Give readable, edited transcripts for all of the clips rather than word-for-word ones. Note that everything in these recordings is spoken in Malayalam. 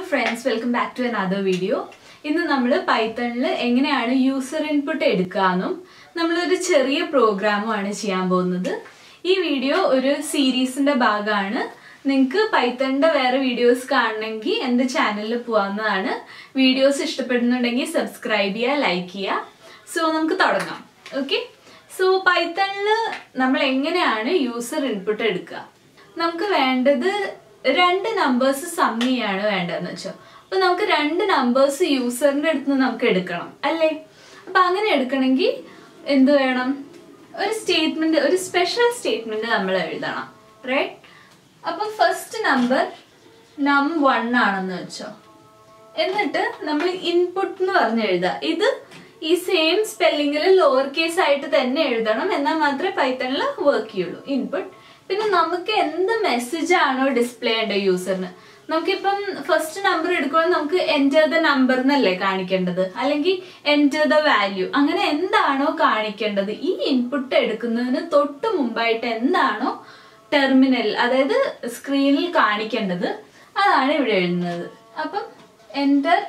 friends, welcome back to another video. ഇന്ന് നമ്മൾ പൈത്തണിൽ എങ്ങനെയാണ് യൂസർ ഇൻപുട്ട് എടുക്കാനും നമ്മൾ ഒരു ചെറിയ പ്രോഗ്രാമും ആണ് ചെയ്യാൻ പോകുന്നത്. ഈ വീഡിയോ ഒരു സീരീസിന്റെ ഭാഗമാണ്. നിങ്ങൾക്ക് പൈത്തണിന്റെ വേറെ വീഡിയോസ് കാണണമെങ്കിൽ എൻ്റെ ചാനലിൽ പോകാവുന്നതാണ്. വീഡിയോസ് ഇഷ്ടപ്പെടുന്നുണ്ടെങ്കിൽ സബ്സ്ക്രൈബ് ചെയ്യുക, ലൈക്ക് ചെയ്യുക. സോ നമുക്ക് തുടങ്ങാം. ഓക്കെ, സോ പൈത്തണിൽ നമ്മൾ എങ്ങനെയാണ് യൂസർ ഇൻപുട്ട് എടുക്കുക? നമുക്ക് വേണ്ടത് രണ്ട് നമ്പേഴ്സ് സം ചെയ്യാണ് വേണ്ടതെന്ന് വെച്ചോ. അപ്പൊ നമുക്ക് രണ്ട് നമ്പേഴ്സ് യൂസറിന്റെ അടുത്ത് നമുക്ക് എടുക്കണം അല്ലേ? അപ്പൊ അങ്ങനെ എടുക്കണമെങ്കിൽ എന്ത് വേണം? ഒരു സ്റ്റേറ്റ്മെന്റ്, ഒരു സ്പെഷ്യൽ സ്റ്റേറ്റ്മെന്റ് നമ്മൾ എഴുതണം, റൈറ്റ്? അപ്പൊ ഫസ്റ്റ് നമ്പർ num1 ആണെന്ന് വെച്ചോ. എന്നിട്ട് നമ്മൾ ഇൻപുട്ട് എന്ന് പറഞ്ഞ് എഴുതുക. ഇത് ഈ സെയിം സ്പെല്ലിങ്ങിൽ ലോവർ കേസ് ആയിട്ട് തന്നെ എഴുതണം, എന്നാൽ മാത്രമേ പൈത്തണിൽ വർക്ക് ചെയ്യുള്ളൂ. ഇൻപുട്ട്. പിന്നെ നമുക്ക് എന്ത് മെസ്സേജ് ആണോ ഡിസ്പ്ലേ ചെയ്യേണ്ടത് യൂസറിന്, നമുക്കിപ്പം ഫസ്റ്റ് നമ്പർ എടുക്കുമ്പോൾ നമുക്ക് എൻറ്റർ ദ നമ്പർ എന്നല്ലേ കാണിക്കേണ്ടത്, അല്ലെങ്കിൽ എൻറ്റർ ദ വാല്യൂ, അങ്ങനെ എന്താണോ കാണിക്കേണ്ടത് ഈ ഇൻപുട്ട് എടുക്കുന്നതിന് തൊട്ട് മുമ്പായിട്ട് എന്താണോ ടെർമിനൽ, അതായത് സ്ക്രീനിൽ കാണിക്കേണ്ടത്, അതാണ് ഇവിടെ എഴുതുന്നത്. അപ്പം എൻറ്റർ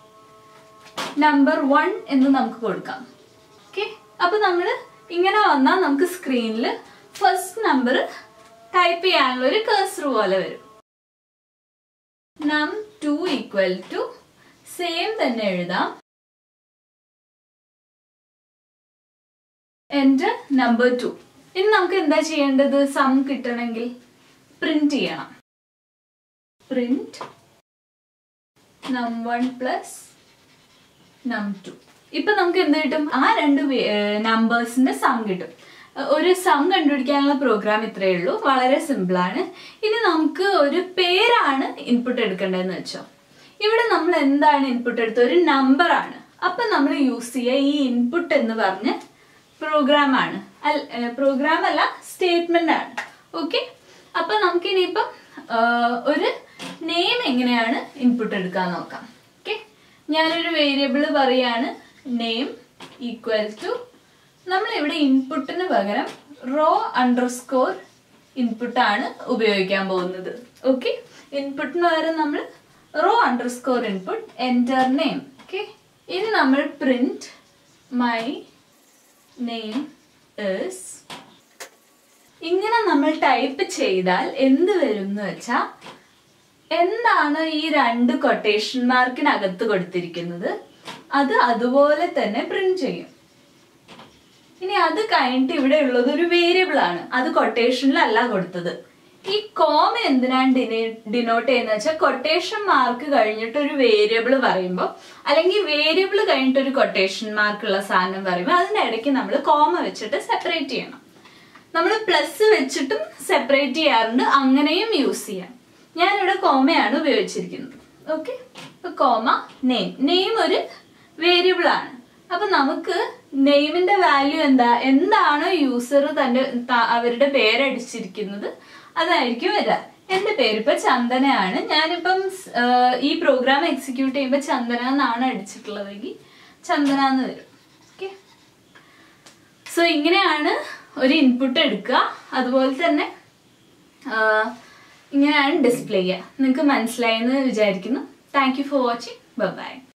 നമ്പർ 1 എന്ന് നമുക്ക് കൊടുക്കാം. ഓക്കെ, അപ്പൊ നമ്മൾ ഇങ്ങനെ വന്നാൽ നമുക്ക് സ്ക്രീനിൽ ഫസ്റ്റ് നമ്പർ ടൈപ്പ് ചെയ്യാനുള്ള ഒരു കഴ്സർ പോലെ വരും. num2 ഈക്വൽ ടു സെയിം തന്നെ എഴുതാം, എൻറ്റർ നമ്പർ 2. ഇനി നമുക്ക് എന്താ ചെയ്യേണ്ടത്? സം കിട്ടണമെങ്കിൽ പ്രിന്റ് ചെയ്യണം. Print num1 plus num2. ഇപ്പൊ നമുക്ക് എന്ത് കിട്ടും? ആ രണ്ട് നമ്പേഴ്സിന്റെ സം കിട്ടും. ഒരു സം കണ്ടുപിടിക്കാനുള്ള പ്രോഗ്രാം ഇത്രയേ ഉള്ളൂ, വളരെ സിമ്പിൾ ആണ്. ഇനി നമുക്ക് ഒരു പേരാണ് ഇൻപുട്ട് എടുക്കേണ്ടതെന്ന് വെച്ചോ. ഇവിടെ നമ്മൾ എന്താണ് ഇൻപുട്ട് എടുത്തത്? ഒരു നമ്പർ ആണ്. അപ്പൊ നമ്മൾ യൂസ് ചെയ്യുക ഈ ഇൻപുട്ട് എന്ന് പറഞ്ഞ പ്രോഗ്രാം ആണ്, പ്രോഗ്രാം അല്ല, സ്റ്റേറ്റ്മെന്റ് ആണ്. ഓക്കെ, അപ്പൊ നമുക്ക് ഇനിയിപ്പം ഒരു നെയിം എങ്ങനെയാണ് ഇൻപുട്ട് എടുക്കാൻ നോക്കാം. ഓക്കെ, ഞാനൊരു വേരിയബിൾ പറയാണ്, നെയിം ഈക്വൽ ടു, നമ്മൾ ഇവിടെ ഇൻപുട്ടിന് പകരം റോ അണ്ടർസ്കോർ ഇൻപുട്ട് ആണ് ഉപയോഗിക്കാൻ പോകുന്നത്. ഓക്കെ, ഇൻപുട്ടിന് പകരം നമ്മൾ raw underscore input, enter name. Okay, ഇനി നമ്മൾ പ്രിന്റ് മൈ നെയിം ഈസ്, ഇങ്ങനെ നമ്മൾ ടൈപ്പ് ചെയ്താൽ എന്ത് വരും എന്ന് വെച്ചാൽ, എന്താണ് ഈ രണ്ട് കൊട്ടേഷൻ മാർക്കിനകത്ത് കൊടുത്തിരിക്കുന്നത് അത് അതുപോലെ തന്നെ പ്രിന്റ് ചെയ്യും. ഇനി അത് കഴിഞ്ഞിട്ട് ഇവിടെ ഉള്ളത് ഒരു വേരിയബിൾ ആണ്, അത് കൊട്ടേഷനിലല്ല കൊടുത്തത്. ഈ കോമ എന്തിനാണ് ഡിനോട്ട് ചെയ്യുന്നത് വെച്ചാൽ, കൊട്ടേഷൻ മാർക്ക് കഴിഞ്ഞിട്ട് ഒരു വേരിയബിൾ പറയുമ്പോൾ, അല്ലെങ്കിൽ വേരിയബിൾ കഴിഞ്ഞിട്ട് ഒരു കൊട്ടേഷൻ മാർക്ക് ഉള്ള സാധനം പറയുമ്പോൾ അതിന്റെ ഇടയ്ക്ക് നമ്മൾ കോമ വെച്ചിട്ട് സെപ്പറേറ്റ് ചെയ്യണം. നമ്മൾ പ്ലസ് വെച്ചിട്ടും സെപ്പറേറ്റ് ചെയ്യാറുണ്ട്, അങ്ങനെയും യൂസ് ചെയ്യാം. ഞാനിവിടെ കോമയാണ് ഉപയോഗിച്ചിരിക്കുന്നത്. ഓക്കെ, ഇപ്പൊ കോമ നെയിം. നെയിം ഒരു വേരിയബിൾ ആണ്. അപ്പൊ നമുക്ക് നെയിമിന്റെ വാല്യൂ എന്താണോ യൂസർ തന്റെ അവരുടെ പേരടിച്ചിരിക്കുന്നത് അതായിരിക്കും വരിക. എന്റെ പേരിപ്പോ ചന്ദനയാണ്. ഞാനിപ്പം ഈ പ്രോഗ്രാം എക്സിക്യൂട്ട് ചെയ്യുമ്പോൾ ചന്ദന എന്നാണ് അടിച്ചിട്ടുള്ളതെങ്കിൽ ചന്ദന എന്ന് വരും. ഓക്കെ, സോ ഇങ്ങനെയാണ് ഒരു ഇൻപുട്ട് എടുക്കുക. അതുപോലെ തന്നെ ഇങ്ങനെയാണ് ഡിസ്പ്ലേ ചെയ്യുക. നിങ്ങൾക്ക് മനസ്സിലായെന്ന് വിചാരിക്കുന്നു. Thank you for watching. By.